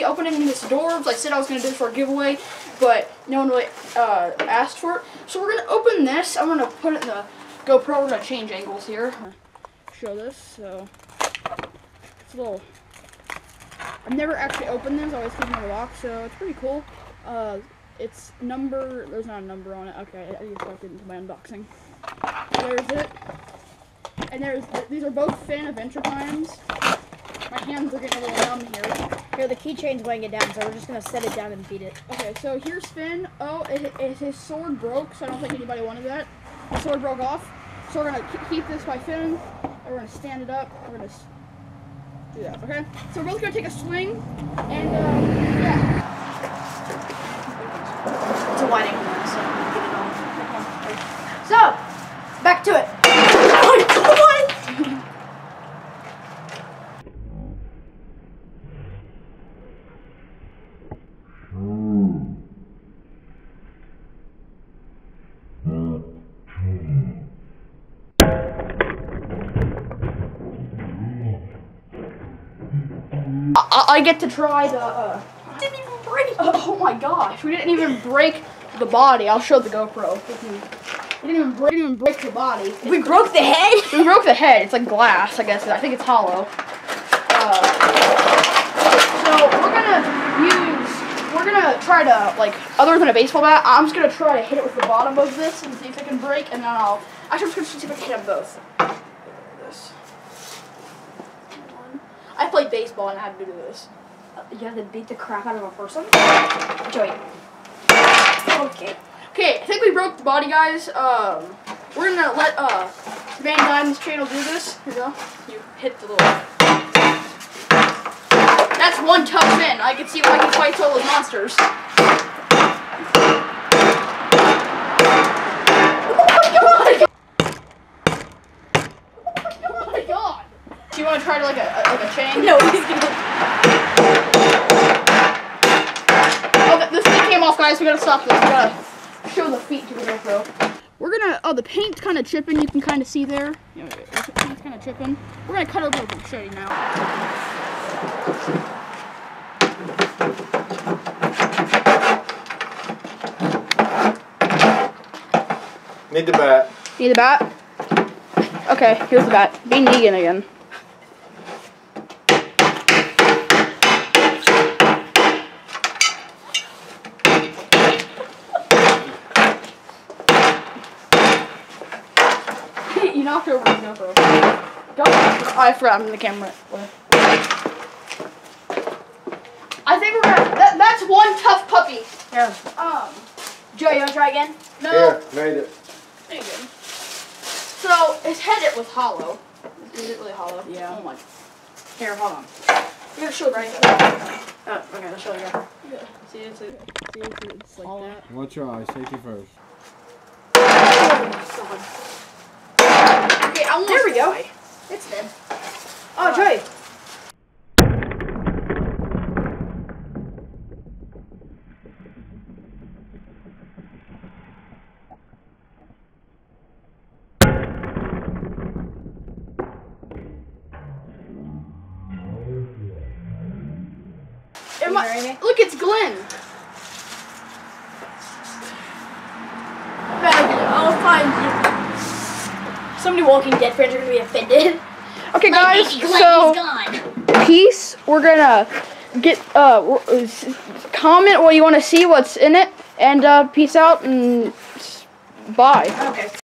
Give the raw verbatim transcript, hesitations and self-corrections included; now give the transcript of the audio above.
opening this dwarves. I said I was going to do it for a giveaway, but no one really uh, asked for it. So we're going to open this. I'm going to put it in the GoPro. We're going to change angles here. Show this. So it's a little. I've never actually opened this. I always keep them in the box, so it's pretty cool. Uh, it's number. There's not a number on it. Okay, I just got into my unboxing. There's it. And there's these are both Fan Adventure Times. My hands are getting a little numb here. Here, the keychain's weighing it down, so we're just gonna set it down and beat it. Okay, so here's Finn. Oh, it, it, his sword broke, so I don't think anybody wanted that. His sword broke off. So we're gonna keep this by Finn. We're gonna stand it up. We're gonna do that. Okay. So we're both gonna take a swing, and uh, yeah. It's a wide angle, so get it on. So, back to it. I, I get to try the. Uh, didn't even break. Uh, oh my gosh, we didn't even break the body. I'll show the GoPro. We didn't even break, didn't even break the body. We broke the head. We broke the head. It's like glass, I guess. I think it's hollow. Uh, so we're gonna use. We're gonna try to like, other than a baseball bat, I'm just gonna try to hit it with the bottom of this and see if it can break, and then I'll. Actually, I'm just gonna see if I can hit them both. This. I played baseball and I had to do this. You have to beat the crap out of a person? Joey. Okay. Okay, I think we broke the body, guys. Um, we're gonna let uh, Van Dyne's channel do this. Here you go. You hit the little. That's one tough man. I can see why he fights all those monsters. Do you want to try to like a, a like a chain? No, he's gonna. Oh, this thing came off, guys. We gotta stop this. We gotta show the feet to the GoPro. We're gonna. Oh, the paint's kind of chipping. You can kind of see there. You know, the paint's kind of chipping. We're gonna cut over with the machete now. Need the bat. Need the bat? Okay, here's the bat. Be Negan again. You knocked over the GoPro. Go. Oh, I forgot I'm in the camera. I think we're gonna. That, that's one tough puppy. Here. Um. Joey, you wanna try again? No. Here, made it. There you go. So his head it was hollow. Is it really hollow? Yeah. Oh my. Here, hold on. You gotta show it right. Oh, okay, I'll show you. Yeah. See, it's, a, see, it's like that. Watch your eyes. Safety first. Oh my god. Okay, I want. There we go. Die. It's dead. Oh, uh, Joey. Am I, look, it's Glenn. I'll find you. So many Walking Dead friends are gonna be offended. Okay, My guys. Glenn So, is gone. peace. We're gonna get uh comment what you want to see, what's in it, and uh, peace out and bye. Okay.